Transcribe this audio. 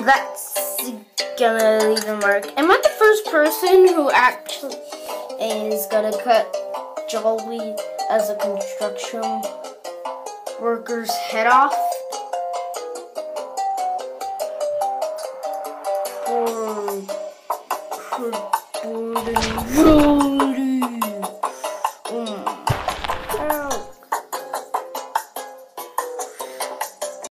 that's gonna leave a mark. Am I the first person who actually is gonna cut Jolie as a construction worker's head off? For